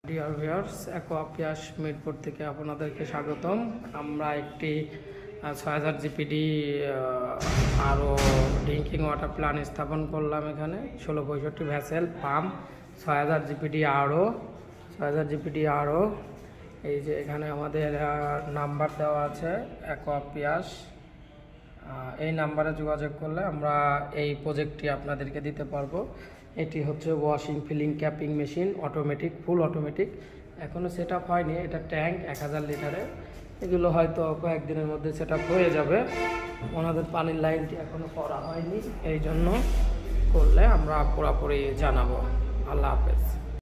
Dear viewers, অ্যাকোয়াপিয়াস Mirpur থেকে আপনাদেরকে স্বাগতম। আমরা একটি ৬০০০ GPD RO drinking water plant স্থাপন করলাম। এখানে ১৬৬৫ ভ্যাসেল পাম্প ৬০০০ জিপিডি আরও এই যে এখানে আমাদের নাম্বার দেওয়া আছে অ্যাকোয়াপিয়াস। এই নাম্বারে যোগাযোগ করলে আমরা এই প্রজেক্টটি আপনাদেরকে দিতে পারবো। এটি হচ্ছে washing filling capping machine, automatic, full automatic. এখনও সেট আপ হয়নি। এটা ট্যাঙ্ক ১০০০ লিটারের। এগুলো হয়তো কয়েকদিনের মধ্যে সেট আপ হয়ে যাবে। ওনাদের পানির লাইনটি এখনও করা হয়নি, এই জন্য করলে আমরা পুরোপুরি জানাবো। আল্লাহ হাফেজ।